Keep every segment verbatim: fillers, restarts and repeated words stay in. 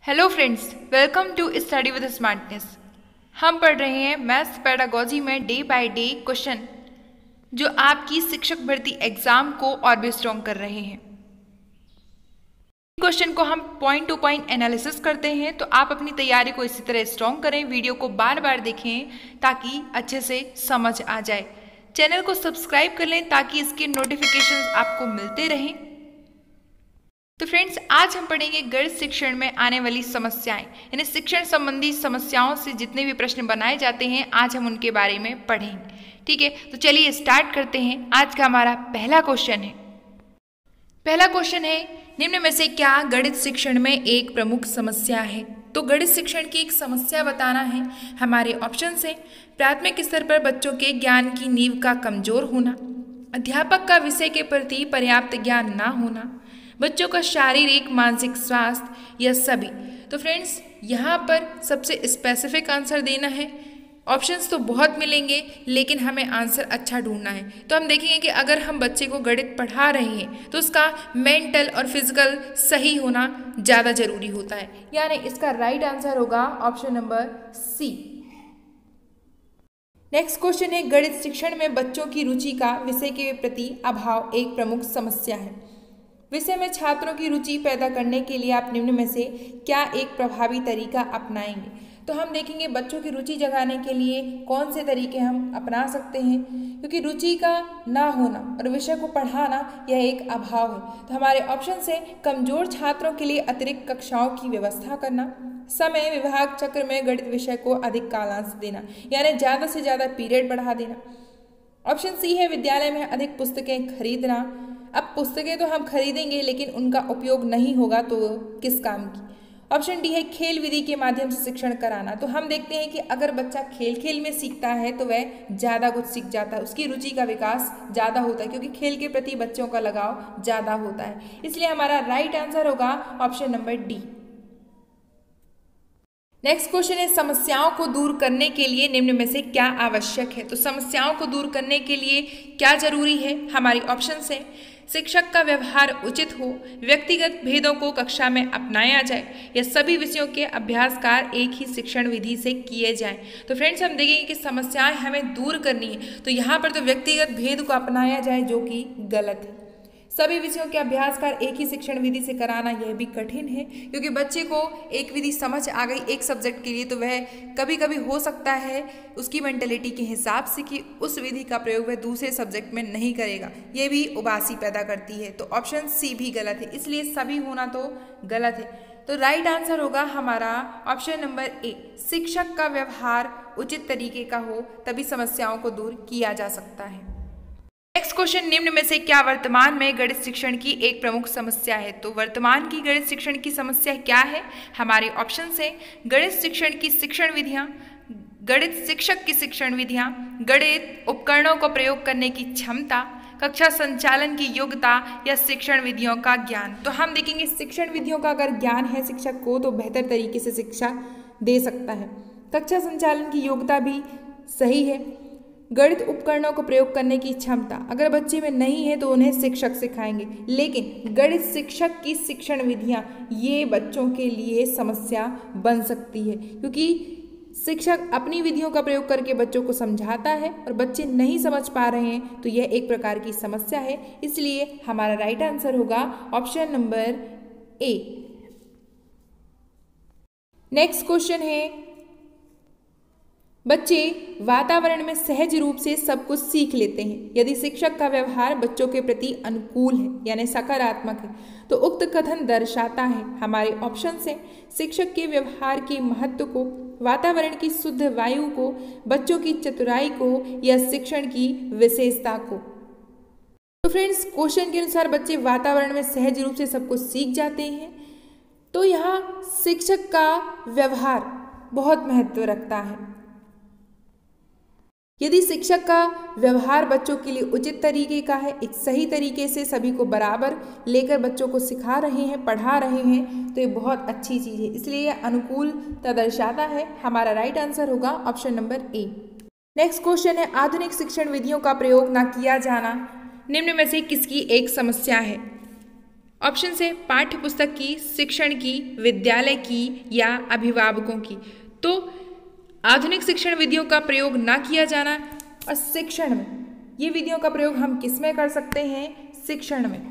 Hello friends, welcome to study with smartness. हम पढ़ रहे हैं मैथ्स पेडागोजी में डे बाय डे क्वेश्चन जो आपकी शिक्षक भर्ती एग्जाम को और भी स्ट्रॉन्ग कर रहे हैं। क्वेश्चन को हम पॉइंट टू पॉइंट एनालिसिस करते हैं, तो आप अपनी तैयारी को इसी तरह स्ट्रॉन्ग करें। वीडियो को बार बार देखें ताकि अच्छे से समझ आ जाए। चैनल को सब्सक्राइब कर लें ताकि इसके नोटिफिकेशंस आपको मिलते रहें। तो फ्रेंड्स, आज हम पढ़ेंगे गणित शिक्षण में आने वाली समस्याएं, यानी शिक्षण संबंधी समस्याओं से जितने भी प्रश्न बनाए जाते हैं आज हम उनके बारे में पढ़ेंगे। ठीक है, तो चलिए स्टार्ट करते हैं। आज का हमारा पहला क्वेश्चन है पहला क्वेश्चन है निम्न में से क्या गणित शिक्षण में एक प्रमुख समस्या है। तो गणित शिक्षण की एक समस्या बताना है। हमारे ऑप्शन है प्राथमिक स्तर पर बच्चों के ज्ञान की नींव का कमजोर होना, अध्यापक का विषय के प्रति पर्याप्त ज्ञान ना होना, बच्चों का शारीरिक मानसिक स्वास्थ्य या सभी। तो फ्रेंड्स, यहाँ पर सबसे स्पेसिफिक आंसर देना है। ऑप्शंस तो बहुत मिलेंगे लेकिन हमें आंसर अच्छा ढूंढना है। तो हम देखेंगे कि अगर हम बच्चे को गणित पढ़ा रहे हैं तो उसका मेंटल और फिजिकल सही होना ज़्यादा जरूरी होता है, यानी इसका राइट आंसर होगा option number C. Next question है गणित शिक्षण में बच्चों की रुचि का विषय के प्रति अभाव एक प्रमुख समस्या है। विषय में छात्रों की रुचि पैदा करने के लिए आप निम्न में से क्या एक प्रभावी तरीका अपनाएंगे। तो हम देखेंगे बच्चों की रुचि जगाने के लिए कौन से तरीके हम अपना सकते हैं, क्योंकि रुचि का ना होना और विषय को पढ़ाना यह एक अभाव है। तो हमारे ऑप्शन से कमजोर छात्रों के लिए अतिरिक्त कक्षाओं की व्यवस्था करना, समय विभाग चक्र में गणित विषय को अधिक कालांश देना, यानी ज़्यादा से ज़्यादा पीरियड बढ़ा देना। ऑप्शन सी है विद्यालय में अधिक पुस्तकें खरीदना। अब पुस्तकें तो हम खरीदेंगे लेकिन उनका उपयोग नहीं होगा तो किस काम की। ऑप्शन डी है खेल विधि के माध्यम से शिक्षण कराना। तो हम देखते हैं कि अगर बच्चा खेल खेल में सीखता है तो वह ज़्यादा कुछ सीख जाता है, उसकी रुचि का विकास ज़्यादा होता है, क्योंकि खेल के प्रति बच्चों का लगाव ज़्यादा होता है। इसलिए हमारा राइट आंसर होगा option number D. Next question है समस्याओं को दूर करने के लिए निम्न में से क्या आवश्यक है। तो समस्याओं को दूर करने के लिए क्या जरूरी है। हमारी ऑप्शन है शिक्षक का व्यवहार उचित हो, व्यक्तिगत भेदों को कक्षा में अपनाया जाए या सभी विषयों के अभ्यास कार्य एक ही शिक्षण विधि से किए जाएं। तो फ्रेंड्स, हम देखेंगे कि समस्याएं हमें दूर करनी है, तो यहाँ पर तो व्यक्तिगत भेद को अपनाया जाए जो कि गलत है। सभी विषयों के अभ्यास कार्य एक ही शिक्षण विधि से कराना यह भी कठिन है, क्योंकि बच्चे को एक विधि समझ आ गई एक सब्जेक्ट के लिए तो वह कभी कभी हो सकता है उसकी मेंटलिटी के हिसाब से कि उस विधि का प्रयोग वह दूसरे सब्जेक्ट में नहीं करेगा, यह भी उबासी पैदा करती है। तो ऑप्शन सी भी गलत है, इसलिए सभी होना तो गलत है। तो राइट आंसर होगा हमारा ऑप्शन नंबर ए, शिक्षक का व्यवहार उचित तरीके का हो तभी समस्याओं को दूर किया जा सकता है। नेक्स्ट क्वेश्चन निम्न में से क्या वर्तमान में गणित शिक्षण की एक प्रमुख समस्या है। तो वर्तमान की गणित शिक्षण की समस्या क्या है। हमारे ऑप्शन से गणित शिक्षण की शिक्षण विधियां, गणित शिक्षक की शिक्षण विधियां, गणित उपकरणों को प्रयोग करने की क्षमता, कक्षा संचालन की योग्यता या शिक्षण विधियों का ज्ञान। तो हम देखेंगे शिक्षण विधियों का अगर ज्ञान है शिक्षक को तो बेहतर तरीके से शिक्षा दे सकता है। कक्षा संचालन की योग्यता भी सही है। गणित उपकरणों को प्रयोग करने की क्षमता अगर बच्चे में नहीं है तो उन्हें शिक्षक सिखाएंगे, लेकिन गणित शिक्षक की शिक्षण विधियां ये बच्चों के लिए समस्या बन सकती है, क्योंकि शिक्षक अपनी विधियों का प्रयोग करके बच्चों को समझाता है और बच्चे नहीं समझ पा रहे हैं, तो यह एक प्रकार की समस्या है। इसलिए हमारा राइट आंसर होगा option number A. Next question है बच्चे वातावरण में सहज रूप से सब कुछ सीख लेते हैं यदि शिक्षक का व्यवहार बच्चों के प्रति अनुकूल है, यानी सकारात्मक है। तो उक्त कथन दर्शाता है हमारे ऑप्शन से शिक्षक के व्यवहार के महत्व को, वातावरण की शुद्ध वायु को, बच्चों की चतुराई को या शिक्षण की विशेषता को। तो फ्रेंड्स, क्वेश्चन के अनुसार बच्चे वातावरण में सहज रूप से सब कुछ सीख जाते हैं, तो यहाँ शिक्षक का व्यवहार बहुत महत्व रखता है। यदि शिक्षक का व्यवहार बच्चों के लिए उचित तरीके का है, एक सही तरीके से सभी को बराबर लेकर बच्चों को सिखा रहे हैं, पढ़ा रहे हैं, तो ये बहुत अच्छी चीज़ है। इसलिए यह अनुकूलता दर्शाता है। हमारा राइट आंसर होगा option number A. Next question है आधुनिक शिक्षण विधियों का प्रयोग न किया जाना निम्न में से किसकी एक समस्या है। ऑप्शन से पाठ्य पुस्तक की, शिक्षण की, विद्यालय की या अभिभावकों की। तो आधुनिक शिक्षण विधियों का प्रयोग ना किया जाना और शिक्षण में, ये विधियों का प्रयोग हम किस में कर सकते हैं? शिक्षण में।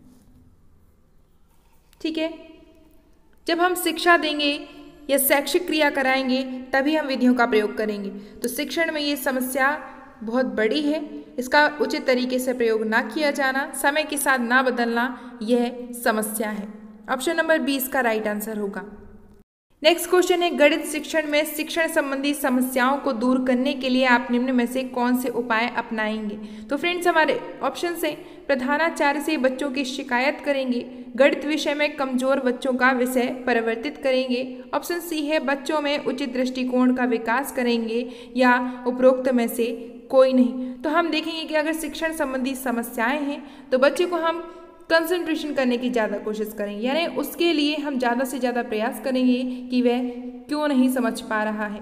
ठीक है, जब हम शिक्षा देंगे या शैक्षिक क्रिया कराएंगे तभी हम विधियों का प्रयोग करेंगे। तो शिक्षण में ये समस्या बहुत बड़ी है, इसका उचित तरीके से प्रयोग ना किया जाना, समय के साथ ना बदलना, यह समस्या है। ऑप्शन नंबर बी इसका राइट आंसर होगा। नेक्स्ट क्वेश्चन है, गणित शिक्षण में शिक्षण संबंधी समस्याओं को दूर करने के लिए आप निम्न में से कौन से उपाय अपनाएंगे? तो फ्रेंड्स हमारे ऑप्शन से प्रधानाचार्य से बच्चों की शिकायत करेंगे, गणित विषय में कमजोर बच्चों का विषय परिवर्तित करेंगे, ऑप्शन सी है बच्चों में उचित दृष्टिकोण का विकास करेंगे, या उपरोक्त में से कोई नहीं। तो हम देखेंगे कि अगर शिक्षण संबंधी समस्याएं हैं तो बच्चे को हम कंसंट्रेशन करने की ज़्यादा कोशिश करेंगे, यानी उसके लिए हम ज़्यादा से ज़्यादा प्रयास करेंगे कि वह क्यों नहीं समझ पा रहा है।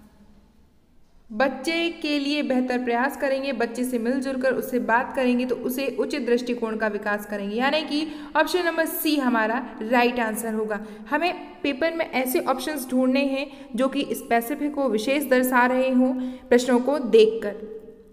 बच्चे के लिए बेहतर प्रयास करेंगे, बच्चे से मिलजुल कर उससे बात करेंगे तो उसे उचित दृष्टिकोण का विकास करेंगे, यानी कि ऑप्शन नंबर सी हमारा राइट आंसर होगा। हमें पेपर में ऐसे ऑप्शंस ढूंढने हैं जो कि स्पेसिफिक हो, विशेष दर्शा रहे हों प्रश्नों को देखकर।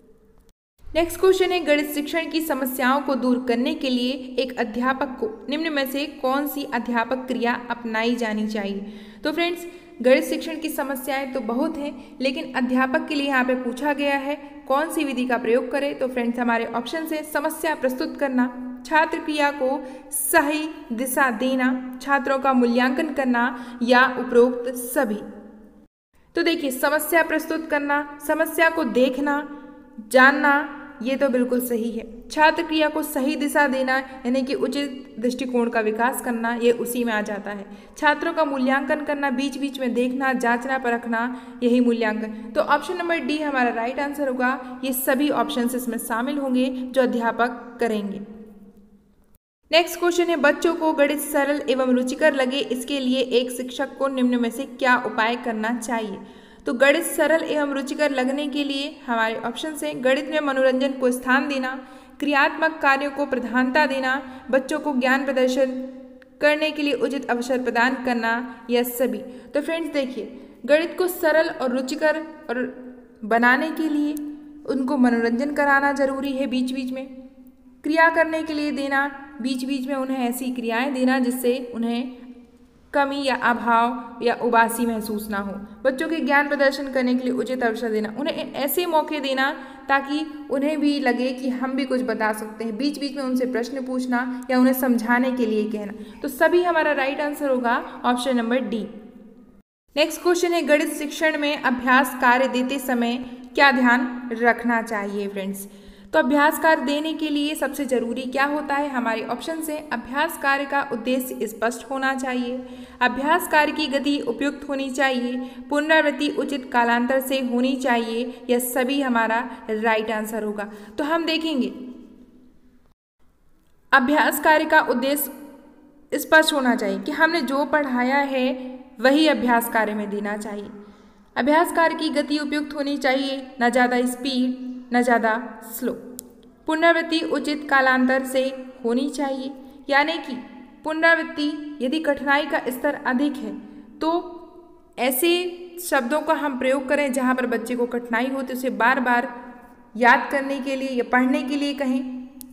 नेक्स्ट क्वेश्चन है, गणित शिक्षण की समस्याओं को दूर करने के लिए एक अध्यापक को निम्न में से कौन सी अध्यापक क्रिया अपनाई जानी चाहिए? तो फ्रेंड्स गणित शिक्षण की समस्याएं तो बहुत हैं, लेकिन अध्यापक के लिए यहाँ पे पूछा गया है कौन सी विधि का प्रयोग करें। तो फ्रेंड्स हमारे ऑप्शन है समस्या प्रस्तुत करना, छात्र क्रिया को सही दिशा देना, छात्रों का मूल्यांकन करना, या उपरोक्त सभी। तो देखिए, समस्या प्रस्तुत करना, समस्या को देखना, जानना, ये तो बिल्कुल सही है। छात्र क्रिया को सही दिशा देना यानी कि उचित दृष्टिकोण का विकास करना, ये उसी में आ जाता है। छात्रों का मूल्यांकन करना, बीच बीच में देखना, जांचना, परखना, यही मूल्यांकन। तो ऑप्शन नंबर डी हमारा राइट आंसर होगा। ये सभी ऑप्शंस इसमें शामिल होंगे जो अध्यापक करेंगे। नेक्स्ट क्वेश्चन है, बच्चों को गणित सरल एवं रुचिकर लगे, इसके लिए एक शिक्षक को निम्न में से क्या उपाय करना चाहिए? तो गणित सरल एवं रुचिकर लगने के लिए हमारे ऑप्शन से गणित में मनोरंजन को स्थान देना, क्रियात्मक कार्यों को प्रधानता देना, बच्चों को ज्ञान प्रदर्शन करने के लिए उचित अवसर प्रदान करना, या सभी। तो फ्रेंड्स देखिए, गणित को सरल और रुचिकर और बनाने के लिए उनको मनोरंजन कराना जरूरी है, बीच बीच में क्रिया करने के लिए देना, बीच बीच में उन्हें ऐसी क्रियाएं देना जिससे उन्हें कमी या अभाव या उबासी महसूस ना हो, बच्चों के ज्ञान प्रदर्शन करने के लिए उचित अवसर देना, उन्हें ऐसे मौके देना ताकि उन्हें भी लगे कि हम भी कुछ बता सकते हैं, बीच बीच में उनसे प्रश्न पूछना या उन्हें समझाने के लिए कहना। तो सभी हमारा राइट आंसर होगा option number D. Next question है, गणित शिक्षण में अभ्यास कार्य देते समय क्या ध्यान रखना चाहिए? फ्रेंड्स तो अभ्यास कार्य देने के लिए सबसे जरूरी क्या होता है? हमारे ऑप्शन से अभ्यास कार्य का उद्देश्य स्पष्ट होना चाहिए, अभ्यास कार्य की गति उपयुक्त होनी चाहिए, पुनरावृत्ति उचित कालांतर से होनी चाहिए, या सभी हमारा राइट आंसर होगा। तो हम देखेंगे अभ्यास कार्य का उद्देश्य स्पष्ट होना चाहिए कि हमने जो पढ़ाया है वही अभ्यास कार्य में देना चाहिए। अभ्यास कार्य की गति उपयुक्त होनी चाहिए, न ज़्यादा स्पीड न ज़्यादा स्लो। पुनरावृत्ति उचित कालांतर से होनी चाहिए, यानी कि पुनरावृत्ति यदि कठिनाई का स्तर अधिक है तो ऐसे शब्दों का हम प्रयोग करें जहाँ पर बच्चे को कठिनाई हो तो उसे बार बार याद करने के लिए या पढ़ने के लिए कहें।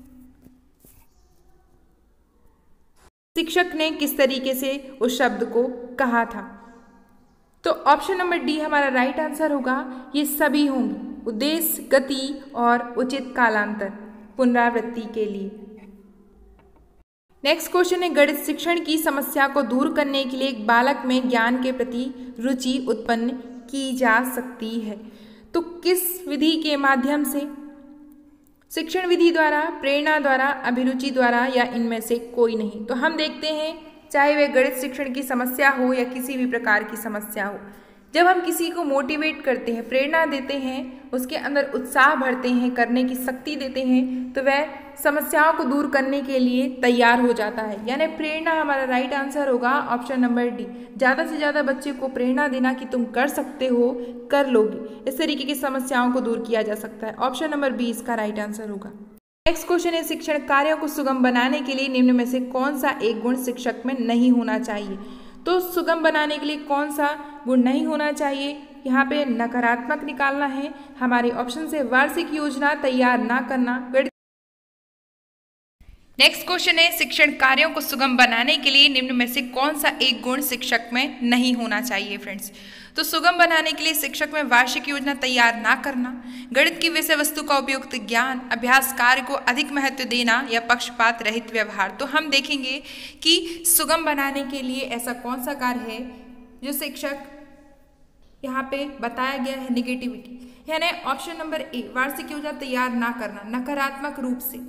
शिक्षक ने किस तरीके से उस शब्द को कहा था। तो ऑप्शन नंबर डी हमारा राइट आंसर होगा। ये सभी होंगे, उद्देश्य, गति और उचित कालांतर पुनरावृत्ति के लिए। नेक्स्ट क्वेश्चन है, गणित शिक्षण की समस्या को दूर करने के लिए एक बालक में ज्ञान के प्रति रुचि उत्पन्न की जा सकती है। तो किस विधि के माध्यम से? शिक्षण विधि द्वारा, प्रेरणा द्वारा, अभिरुचि द्वारा, या इनमें से कोई नहीं। तो हम देखते हैं चाहे वह गणित शिक्षण की समस्या हो या किसी भी प्रकार की समस्या हो, जब हम किसी को मोटिवेट करते हैं, प्रेरणा देते हैं, उसके अंदर उत्साह भरते हैं, करने की शक्ति देते हैं, तो वह समस्याओं को दूर करने के लिए तैयार हो जाता है। यानी प्रेरणा हमारा राइट आंसर होगा ऑप्शन नंबर डी। ज़्यादा से ज़्यादा बच्चे को प्रेरणा देना कि तुम कर सकते हो, कर लोगे, इस तरीके की समस्याओं को दूर किया जा सकता है। ऑप्शन नंबर बी इसका राइट आंसर होगा। नेक्स्ट क्वेश्चन है, शिक्षण कार्यों को सुगम बनाने के लिए निम्न में से कौन सा एक गुण शिक्षक में नहीं होना चाहिए। तो सुगम बनाने के लिए कौन सा गुण नहीं होना चाहिए, यहाँ पे नकारात्मक निकालना है। हमारे ऑप्शन से वार्षिक योजना तैयार ना करना। नेक्स्ट क्वेश्चन है, शिक्षण कार्यों को सुगम बनाने के लिए निम्न में से कौन सा एक गुण शिक्षक में नहीं होना चाहिए फ्रेंड्स। तो सुगम बनाने के लिए शिक्षक में वार्षिक योजना तैयार ना करना, गणित की विषय वस्तु का उपयुक्त ज्ञान, अभ्यास कार्य को अधिक महत्व देना या पक्षपात रहित व्यवहार। तो हम देखेंगे कि सुगम बनाने के लिए ऐसा कौन सा कार्य है जो शिक्षक यहाँ पे बताया गया है निगेटिविटी, यानी ऑप्शन नंबर ए वार्षिक योजना तैयार ना करना नकारात्मक रूप से।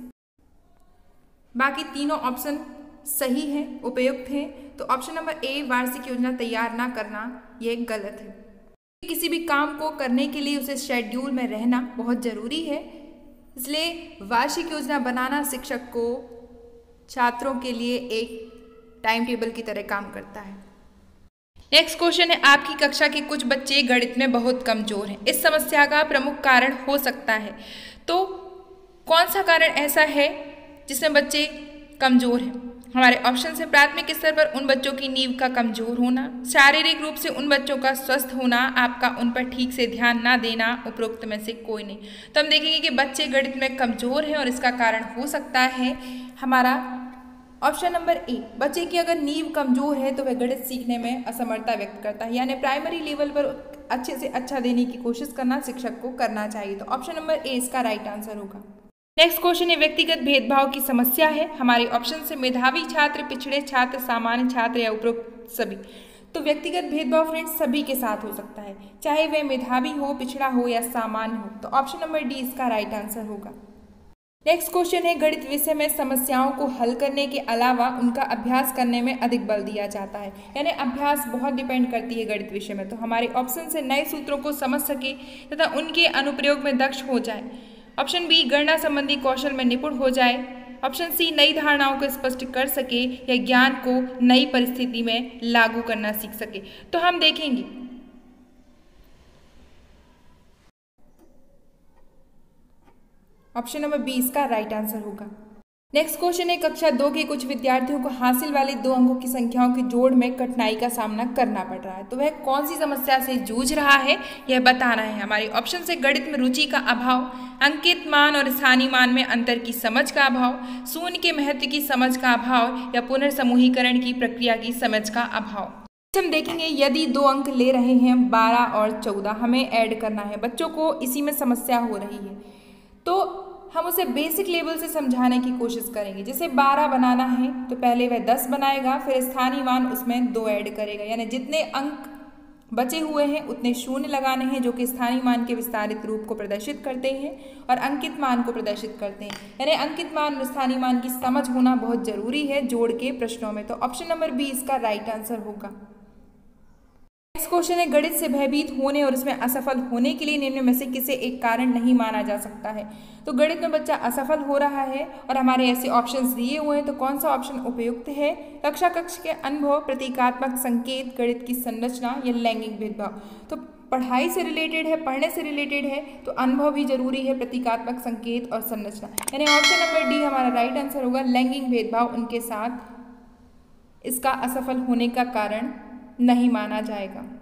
बाकी तीनों ऑप्शन सही है, उपयुक्त है। तो ऑप्शन नंबर ए वार्षिक योजना तैयार ना करना ये गलत है। किसी भी काम को करने के लिए उसे शेड्यूल में रहना बहुत जरूरी है, इसलिए वार्षिक योजना बनाना शिक्षक को छात्रों के लिए एक टाइम टेबल की तरह काम करता है। नेक्स्ट क्वेश्चन है, आपकी कक्षा के कुछ बच्चे गणित में बहुत कमजोर हैं, इस समस्या का प्रमुख कारण हो सकता है। तो कौन सा कारण ऐसा है जिसमें बच्चे कमजोर हैं। हमारे ऑप्शन से प्राथमिक स्तर पर उन बच्चों की नींव का कमजोर होना, शारीरिक रूप से उन बच्चों का स्वस्थ होना, आपका उन पर ठीक से ध्यान ना देना, उपरोक्त में से कोई नहीं। तो हम देखेंगे कि बच्चे गणित में कमजोर हैं और इसका कारण हो सकता है हमारा ऑप्शन नंबर ए, बच्चे की अगर नींव कमजोर है तो वह गणित सीखने में असमर्थता व्यक्त करता है, यानी प्राइमरी लेवल पर अच्छे से अच्छा देने की कोशिश करना शिक्षक को करना चाहिए। तो ऑप्शन नंबर ए इसका राइट आंसर होगा। नेक्स्ट क्वेश्चन है, व्यक्तिगत भेदभाव की समस्या है। हमारे ऑप्शन से मेधावी छात्र, पिछड़े छात्र, सामान्य छात्र या उपरोक्त सभी। तो व्यक्तिगत भेदभाव फ्रेंड्स सभी के साथ हो सकता है, चाहे वह मेधावी हो, पिछड़ा हो या सामान्य हो। तो ऑप्शन नंबर डी इसका राइट आंसर होगा। नेक्स्ट क्वेश्चन है, गणित विषय में समस्याओं को हल करने के अलावा उनका अभ्यास करने में अधिक बल दिया जाता है, यानी अभ्यास बहुत डिपेंड करती है गणित विषय में। तो हमारे ऑप्शन से नए सूत्रों को समझ सके तथा उनके अनुप्रयोग में दक्ष हो जाए। ऑप्शन बी, गणना संबंधी कौशल में निपुण हो जाए। ऑप्शन सी, नई धारणाओं को स्पष्ट कर सके या ज्ञान को नई परिस्थिति में लागू करना सीख सके। तो हम देखेंगे ऑप्शन नंबर बी इसका राइट आंसर होगा। नेक्स्ट क्वेश्चन है, कक्षा दो के कुछ विद्यार्थियों को हासिल वाली दो अंकों की संख्याओं के जोड़ में कठिनाई का सामना करना पड़ रहा है। तो वह कौन सी समस्या से जूझ रहा है यह बताना है। हमारे ऑप्शन से गणित में रुचि का अभाव, अंकित मान और स्थानीय मान में अंतर की समझ का अभाव, शून्य के महत्व की समझ का अभाव या पुनर्समूहीकरण की प्रक्रिया की समझ का अभाव। हम देखेंगे यदि दो अंक ले रहे हैं बारह और चौदह, हमें ऐड करना है, बच्चों को इसी में समस्या हो रही है, तो हम उसे बेसिक लेवल से समझाने की कोशिश करेंगे। जैसे बारह बनाना है तो पहले वह दस बनाएगा, फिर स्थानीय मान उसमें दो ऐड करेगा, यानी जितने अंक बचे हुए हैं उतने शून्य लगाने हैं जो कि स्थानीय मान के विस्तारित रूप को प्रदर्शित करते हैं और अंकित मान को प्रदर्शित करते हैं। यानी अंकित मान और स्थानीय मान की समझ होना बहुत जरूरी है जोड़ के प्रश्नों में। तो ऑप्शन नंबर बी इसका राइट आंसर होगा। नेक्स्ट क्वेश्चन है, गणित से भयभीत होने और उसमें असफल होने के लिए निम्न में से किसे एक कारण नहीं माना जा सकता है। तो गणित में बच्चा असफल हो रहा है और हमारे ऐसे ऑप्शंस दिए हुए हैं, तो कौन सा ऑप्शन उपयुक्त है। कक्षा कक्ष के अनुभव, प्रतीकात्मक संकेत, गणित की संरचना या लैंगिक भेदभाव। तो पढ़ाई से रिलेटेड है, पढ़ने से रिलेटेड है, तो अनुभव भी जरूरी है, प्रतीकात्मक संकेत और संरचना, यानी ऑप्शन नंबर डी हमारा राइट आंसर होगा। लैंगिक भेदभाव उनके साथ इसका असफल होने का कारण नहीं माना जाएगा।